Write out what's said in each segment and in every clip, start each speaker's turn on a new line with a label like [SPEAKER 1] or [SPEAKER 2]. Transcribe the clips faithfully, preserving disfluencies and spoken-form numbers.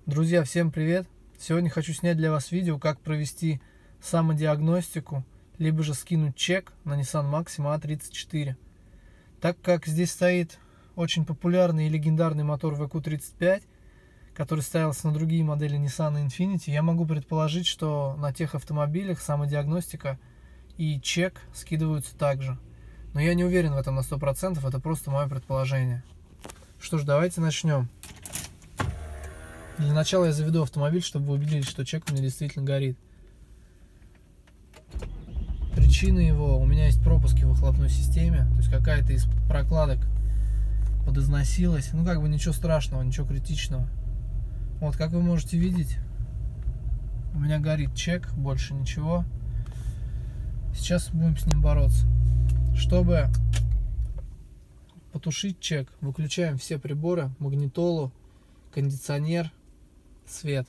[SPEAKER 1] Друзья, всем привет! Сегодня хочу снять для вас видео, как провести самодиагностику, либо же скинуть чек на Nissan Maxima а тридцать четыре. Так как здесь стоит очень популярный и легендарный мотор вэ ку тридцать пять, который ставился на другие модели Nissan Infiniti, я могу предположить, что на тех автомобилях самодиагностика и чек скидываются также. Но я не уверен в этом на сто процентов, это просто мое предположение. Что ж, давайте начнем. Для начала я заведу автомобиль, чтобы вы убедились, что чек у меня действительно горит. Причина его: у меня есть пропуски в выхлопной системе, то есть какая-то из прокладок подизносилась. Ну, как бы ничего страшного, ничего критичного. Вот, как вы можете видеть, у меня горит чек, больше ничего. Сейчас будем с ним бороться. Чтобы потушить чек, выключаем все приборы, магнитолу, кондиционер, свет.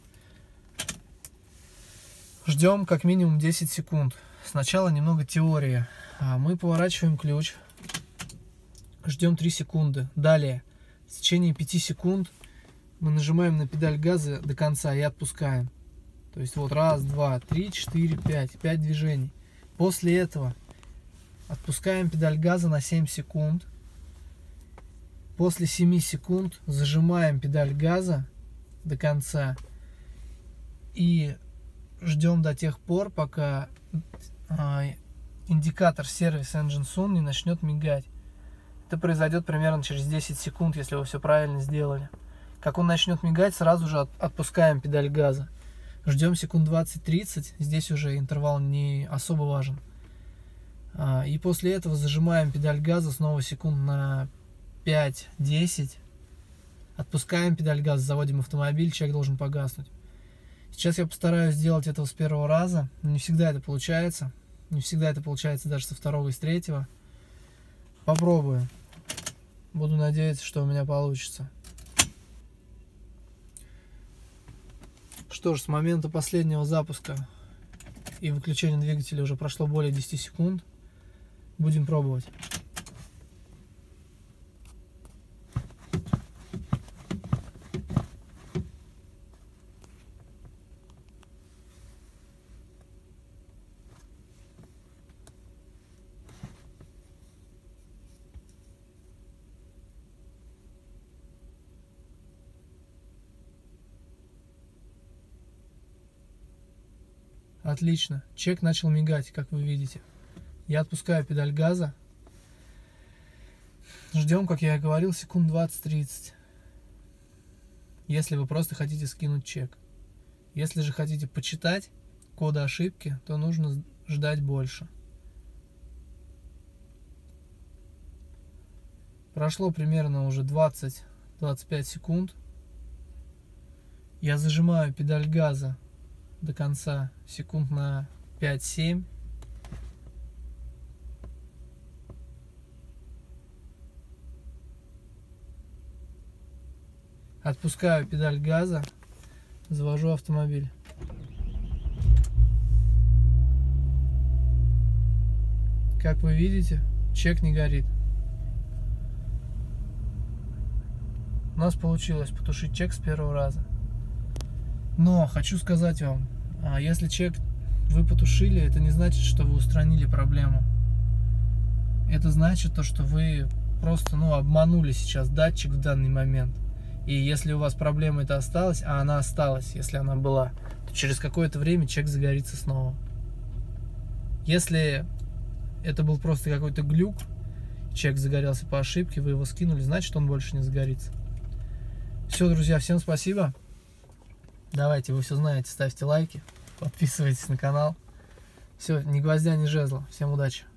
[SPEAKER 1] Ждем как минимум десять секунд. Сначала немного теории. Мы поворачиваем ключ, ждем три секунды. Далее, в течение пяти секунд мы нажимаем на педаль газа до конца и отпускаем. То есть вот раз, два, три, четыре, пять. пять движений. После этого отпускаем педаль газа на семь секунд. После семи секунд зажимаем педаль газа до конца и ждем до тех пор, пока индикатор Service Engine Soon не начнет мигать. Это произойдет примерно через десять секунд, если вы все правильно сделали. Как он начнет мигать, сразу же отпускаем педаль газа. Ждем секунд двадцать-тридцать, здесь уже интервал не особо важен. И после этого зажимаем педаль газа снова секунд на пять-десять. Отпускаем педаль газа, заводим автомобиль, чек должен погаснуть. Сейчас я постараюсь сделать это с первого раза, но не всегда это получается. Не всегда это получается даже со второго и с третьего. Попробую. Буду надеяться, что у меня получится. Что ж, с момента последнего запуска и выключения двигателя уже прошло более десяти секунд. Будем пробовать. Отлично. Чек начал мигать, как вы видите. Я отпускаю педаль газа. Ждем, как я и говорил, секунд двадцать-тридцать. Если вы просто хотите скинуть чек. Если же хотите почитать коды ошибки, то нужно ждать больше. Прошло примерно уже двадцать-двадцать пять секунд. Я зажимаю педаль газа до конца секунд на пять-семь. Отпускаю педаль газа, завожу автомобиль. Как вы видите, чек не горит. У нас получилось потушить чек с первого раза. Но хочу сказать вам, если чек вы потушили, это не значит, что вы устранили проблему. Это значит то, что вы просто ну, обманули сейчас датчик в данный момент. И если у вас проблема эта осталась, а она осталась, если она была, то через какое-то время чек загорится снова. Если это был просто какой-то глюк, чек загорелся по ошибке, вы его скинули, значит он больше не загорится. Все, друзья, всем спасибо. Давайте, вы все знаете, ставьте лайки, подписывайтесь на канал. Все, ни гвоздя, ни жезла. Всем удачи.